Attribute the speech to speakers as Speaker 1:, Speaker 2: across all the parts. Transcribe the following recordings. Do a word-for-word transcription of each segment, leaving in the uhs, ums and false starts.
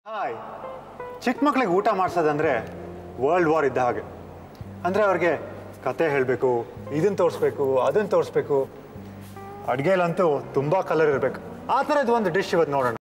Speaker 1: Hi, ಚಿಕ್ಕ ಮಕ್ಕಳಿಗೆ ಊಟ ಮಾಡಿಸೋದಂದರೆ ವರ್ಲ್ಡ್ ವಾರ್ ಇದ್ದ ಹಾಗೆ. ಅಂದರೆ ಅವ್ರಿಗೆ ಕತೆ ಹೇಳಬೇಕು, ಇದನ್ನು ತೋರಿಸ್ಬೇಕು, ಅದನ್ನು ತೋರಿಸ್ಬೇಕು. ಅಡುಗೆಲಂತೂ ತುಂಬ ಕಲರ್ ಇರಬೇಕು. ಆ ಥರದ್ದು ಒಂದು ಡಿಶ್ ಇವತ್ತು ನೋಡೋಣ.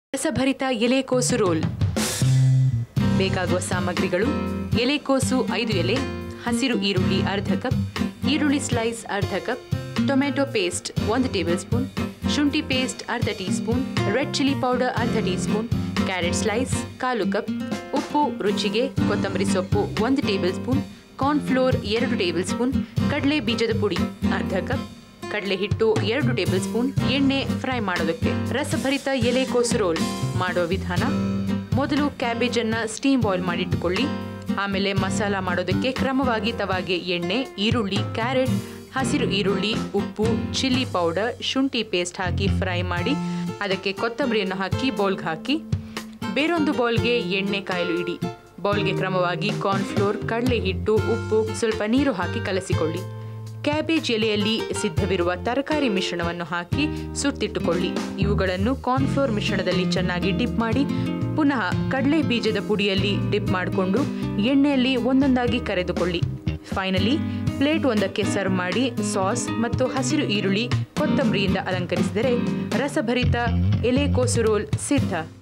Speaker 2: ರಸಭರಿತ ಎಲೆಕೋಸು ರೋಲ್. ಬೇಕಾಗುವ ಸಾಮಗ್ರಿಗಳು: ಎಲೆಕೋಸು ಐದು ಎಲೆ, ಹಸಿರು ಈರುಳ್ಳಿ ಅರ್ಧ ಕಪ್, ಈರುಳ್ಳಿ ಸ್ಲೈಸ್ ಅರ್ಧ ಕಪ್, ಟೊಮೆಟೊ ಪೇಸ್ಟ್ ಒಂದು ಟೇಬಲ್ ಸ್ಪೂನ್, ಶುಂಠಿ ಪೇಸ್ಟ್ ಅರ್ಧ teaspoon, red chilli powder ಅರ್ಧ ಟೀ ಸ್ಪೂನ್, ಕ್ಯಾರೆಟ್ ಸ್ಲೈಸ್ ಕಾಲು ಕಪ್, ಉಪ್ಪು ರುಚಿಗೆ, ಕೊತ್ತಂಬರಿ ಸೊಪ್ಪು ಒಂದು ಟೇಬಲ್ ಸ್ಪೂನ್, ಕಾರ್ನ್ಫ್ಲೋರ್ ಎರಡು ಟೇಬಲ್ ಸ್ಪೂನ್, ಕಡಲೆ ಬೀಜದ ಪುಡಿ ಅರ್ಧ ಕಪ್, ಕಡಲೆ ಹಿಟ್ಟು ಎರಡು ಟೇಬಲ್ ಸ್ಪೂನ್, ಎಣ್ಣೆ ಫ್ರೈ ಮಾಡೋದಕ್ಕೆ. ರಸಭರಿತ ಎಲೆಕೋಸು ರೋಲ್ ಮಾಡುವ ವಿಧಾನ: ಮೊದಲು ಕ್ಯಾಬೇಜನ್ನು ಸ್ಟೀಮ್ ಬಾಯ್ಲ್ ಮಾಡಿಟ್ಟುಕೊಳ್ಳಿ. ಆಮೇಲೆ ಮಸಾಲ ಮಾಡೋದಕ್ಕೆ ಕ್ರಮವಾಗಿ ತವಾಗೆ ಎಣ್ಣೆ, ಈರುಳ್ಳಿ, ಕ್ಯಾರೆಟ್, ಹಸಿರು ಈರುಳ್ಳಿ, ಉಪ್ಪು, ಚಿಲ್ಲಿ ಪೌಡರ್, ಶುಂಠಿ ಪೇಸ್ಟ್ ಹಾಕಿ ಫ್ರೈ ಮಾಡಿ ಅದಕ್ಕೆ ಕೊತ್ತಂಬರಿಯನ್ನು ಹಾಕಿ ಬೌಲ್ಗೆ ಹಾಕಿ. ಬೇರೊಂದು ಬೌಲ್ಗೆ ಎಣ್ಣೆ ಕಾಯಲು ಇಡಿ. ಬೌಲ್ಗೆ ಕ್ರಮವಾಗಿ ಕಾರ್ನ್ಫ್ಲೋರ್, ಕಡಲೆ ಹಿಟ್ಟು, ಉಪ್ಪು, ಸ್ವಲ್ಪ ನೀರು ಹಾಕಿ ಕಲಸಿಕೊಳ್ಳಿ. ಕ್ಯಾಬೇಜ್ ಎಲೆಯಲ್ಲಿ ಸಿದ್ಧವಿರುವ ತರಕಾರಿ ಮಿಶ್ರಣವನ್ನು ಹಾಕಿ ಸುತ್ತಿಟ್ಟುಕೊಳ್ಳಿ. ಇವುಗಳನ್ನು ಕಾರ್ನ್ಫ್ಲೋರ್ ಮಿಶ್ರಣದಲ್ಲಿ ಚೆನ್ನಾಗಿ ಡಿಪ್ ಮಾಡಿ ಪುನಃ ಕಡಲೆ ಬೀಜದ ಪುಡಿಯಲ್ಲಿ ಡಿಪ್ ಮಾಡಿಕೊಂಡು ಎಣ್ಣೆಯಲ್ಲಿ ಒಂದೊಂದಾಗಿ ಕರೆದುಕೊಳ್ಳಿ. ಫೈನಲಿ ಪ್ಲೇಟ್ ಒಂದಕ್ಕೆ ಸರ್ವ್ ಮಾಡಿ ಸಾಸ್ ಮತ್ತು ಹಸಿರು ಈರುಳ್ಳಿ, ಕೊತ್ತಂಬರಿಯಿಂದ ಅಲಂಕರಿಸಿದರೆ ರಸಭರಿತ ಎಲೆಕೋಸು ರೋಲ್ ಸಿದ್ಧ.